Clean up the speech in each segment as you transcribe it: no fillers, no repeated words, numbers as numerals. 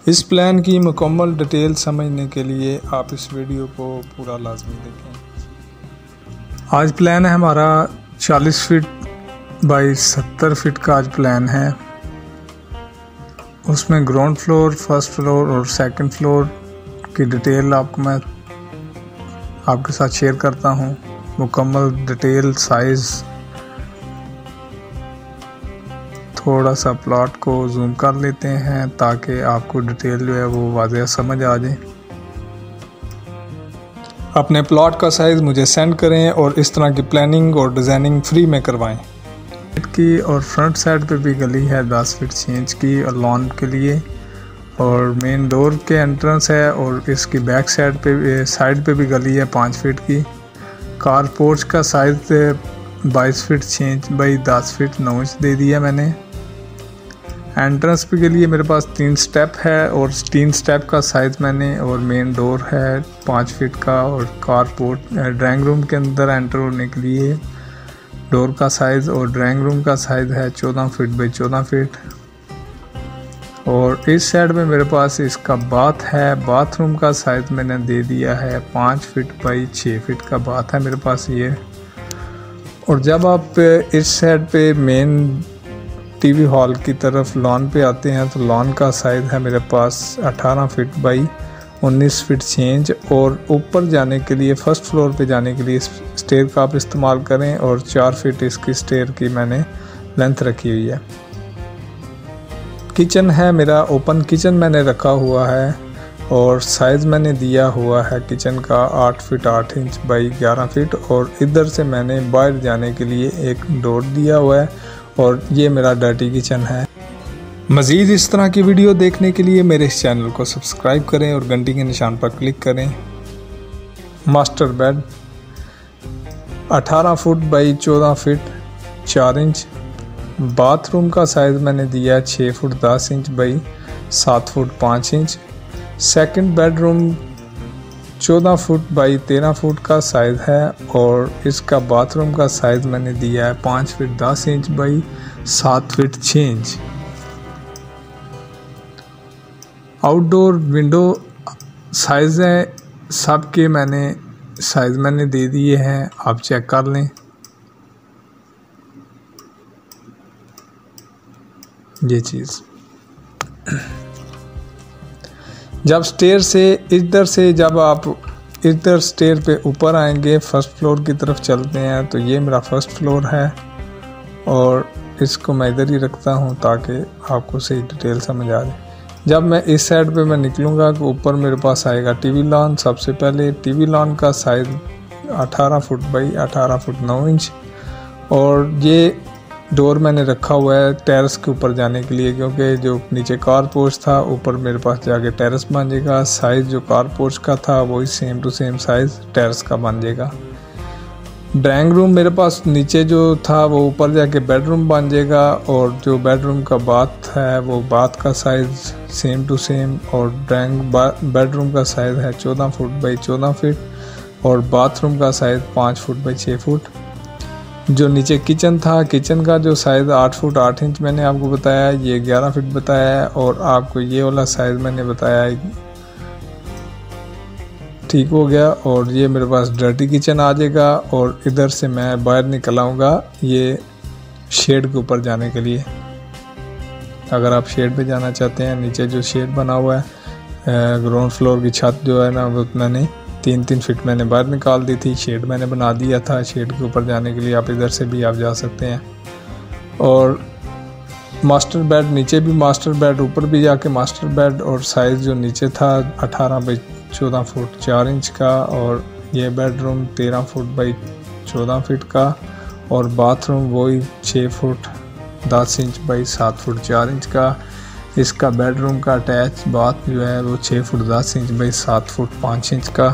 इस प्लान की मुकम्मल डिटेल समझने के लिए आप इस वीडियो को पूरा लाजमी देखें। आज प्लान है हमारा 40 फीट बाई 70 फीट का आज प्लान है। उसमें ग्राउंड फ्लोर, फर्स्ट फ्लोर और सेकंड फ्लोर की डिटेल आपको मैं आपके साथ शेयर करता हूँ। मुकम्मल डिटेल, साइज़, थोड़ा सा प्लॉट को जूम कर लेते हैं ताकि आपको डिटेल जो है वो वाज़ेह समझ आ जाए। अपने प्लॉट का साइज़ मुझे सेंड करें और इस तरह की प्लानिंग और डिज़ाइनिंग फ्री में करवाएं। की और फ्रंट साइड पे भी गली है 10 फीट 6 इंच की और लॉन के लिए, और मेन डोर के एंट्रेंस है, और इसकी बैक साइड पे भी गली है 5 फीट की। कार पोर्च का size 22 feet 6 inch by 10 feet 9 inch दे दिया मैंने। एंट्रेंस पे के लिए मेरे पास 3 स्टेप है और 3 स्टेप का साइज़ मैंने, और मेन डोर है 5 फीट का, और कार पोर्च ड्राइंग रूम के अंदर एंटर होने के लिए डोर का साइज़ और ड्राइंग रूम का साइज़ है 14 फीट बाई 14 फीट। और इस साइड में मेरे पास इसका बाथ है। बाथरूम का साइज़ मैंने दे दिया है 5 फीट बाई 6 फीट का बाथ है मेरे पास ये। और जब आप इस साइड पे मेन टीवी हॉल की तरफ लॉन पे आते हैं तो लॉन का साइज़ है मेरे पास 18 फीट बाई 19 फीट 6 इंच। और ऊपर जाने के लिए, फर्स्ट फ्लोर पे जाने के लिए स्टेयर का आप इस्तेमाल करें, और 4 फीट इसकी स्टेयर की मैंने लेंथ रखी हुई है। किचन है मेरा, ओपन किचन मैंने रखा हुआ है, और साइज़ मैंने दिया हुआ है किचन का 8 फीट 8 इंच बाई 11 फीट। और इधर से मैंने बाहर जाने के लिए एक डोर दिया हुआ है, और ये मेरा डर्टी किचन है। मज़ीद इस तरह की वीडियो देखने के लिए मेरे इस चैनल को सब्सक्राइब करें और घंटी के निशान पर क्लिक करें। Master bed 18 foot by 14 feet 4 inch. Bathroom का साइज़ मैंने दिया 6 foot 10 inch by 7 foot 5 inch. Second bedroom 14 foot by 13 foot का साइज़ है, और इसका बाथरूम का साइज़ मैंने दिया है 5 feet 10 inch by 7 feet 6 inch. Outdoor window size है सबके साइज़ मैंने दे दिए हैं, आप चेक कर लें। ये चीज़ जब स्टेयर से जब आप इधर स्टेयर पे ऊपर आएंगे, फर्स्ट फ्लोर की तरफ चलते हैं, तो ये मेरा फर्स्ट फ्लोर है, और इसको मैं इधर ही रखता हूँ ताकि आपको सही डिटेल समझ आ जाए। जब मैं इस साइड पे मैं निकलूँगा तो ऊपर मेरे पास आएगा टीवी लॉन। सबसे पहले टीवी लॉन का size 18 foot by 18 foot 9 inch, और ये डोर मैंने रखा हुआ है टेरेस के ऊपर जाने के लिए, क्योंकि जो नीचे कार पोर्च था ऊपर मेरे पास जाके टेरेस बन जाएगा। साइज़ जो कार पोर्च का था वही same to same size terrace का बन जाएगा। ड्राइंग रूम मेरे पास नीचे जो था वो ऊपर जाके बेडरूम बन जाएगा, और जो बेडरूम का बाथ है वो बाथ का साइज़ सेम टू सेम, और बेडरूम का साइज़ है 14 फुट बाई 14 फीट, और बाथरूम का साइज़ 5 फुट बाई 6 फुट। जो नीचे किचन था, किचन का जो साइज़ 8 फुट 8 इंच मैंने आपको बताया, ये 11 फीट बताया है, और आपको ये वाला साइज़ मैंने बताया है, ठीक हो गया। और ये मेरे पास डर्टी किचन आ जाएगा, और इधर से मैं बाहर निकल आऊँगा ये शेड के ऊपर जाने के लिए। अगर आप शेड पे जाना चाहते हैं, नीचे जो शेड बना हुआ है ग्राउंड फ्लोर की छत जो है ना, वो मैंने 3-3 फीट मैंने बाहर निकाल दी थी, शेड मैंने बना दिया था। शेड के ऊपर जाने के लिए आप इधर से भी आप जा सकते हैं। और मास्टर बेड, नीचे भी मास्टर बेड, ऊपर भी जाके मास्टर बेड, और साइज़ जो नीचे था 18 बाई 14 फुट 4 इंच का, और ये बेडरूम 13 फुट बाई 14 फीट का, और बाथरूम वही 6 foot 10 inch by 7 foot 4 inch का। इसका बेडरूम का अटैच बाथ जो है वो 6 foot 10 inch by 7 foot 5 inch का।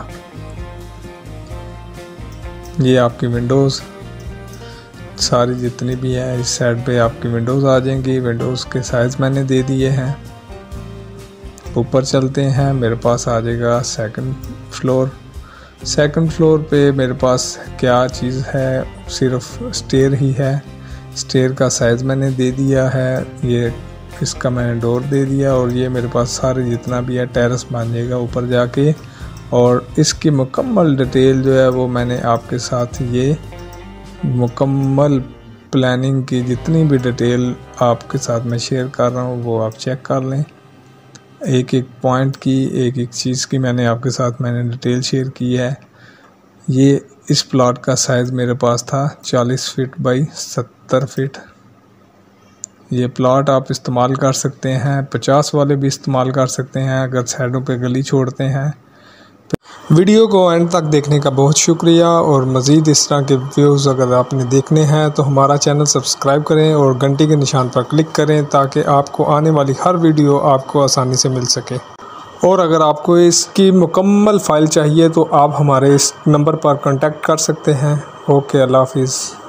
ये आपकी विंडोज़ सारी जितनी भी हैं इस साइड पे आपकी विंडोज़ आ जाएंगी। विंडोज़ के साइज़ मैंने दे दिए हैं। ऊपर चलते हैं, मेरे पास आ जाएगा सेकंड फ्लोर। सेकंड फ्लोर पे मेरे पास क्या चीज़ है, सिर्फ स्टेयर ही है। स्टेयर का साइज़ मैंने दे दिया है, ये इसका मैंने डोर दे दिया और ये मेरे पास सारे जितना भी है टेरेस बन जाएगा ऊपर जाके। और इसकी मुकम्मल डिटेल जो है वो मैंने आपके साथ ये मुकम्मल प्लानिंग की जितनी भी डिटेल आपके साथ मैं शेयर कर रहा हूँ वो आप चेक कर लें। एक एक पॉइंट की, एक एक चीज़ की मैंने आपके साथ डिटेल शेयर की है। ये इस प्लॉट का साइज़ मेरे पास था 40 फीट बाई 70 फीट। ये प्लॉट आप इस्तेमाल कर सकते हैं, 50 वाले भी इस्तेमाल कर सकते हैं अगर साइडों पे गली छोड़ते हैं। वीडियो को एंड तक देखने का बहुत शुक्रिया। और मज़ीद इस तरह के व्यूज़ अगर आपने देखने हैं तो हमारा चैनल सब्सक्राइब करें और घंटी के निशान पर क्लिक करें ताकि आपको आने वाली हर वीडियो आपको आसानी से मिल सके। और अगर आपको इसकी मुकम्मल फ़ाइल चाहिए तो आप हमारे इस नंबर पर कांटेक्ट कर सकते हैं। ओके, अल्लाह हाफिज़।